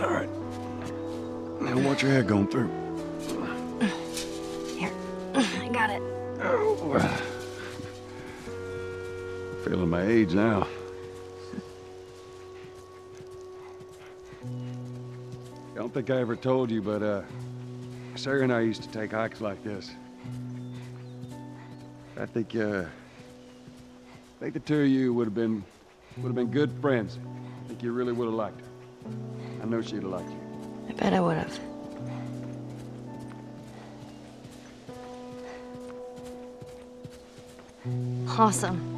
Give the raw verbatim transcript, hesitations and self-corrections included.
All right. Now watch your head going through. Here, I got it. Oh. Feeling my age now. I don't think I ever told you, but uh, Sarah and I used to take hikes like this. I think, uh, I think the two of you would have been, would have been good friends. I think you really would have liked her. I know she'd have liked you. I bet I would have. Awesome.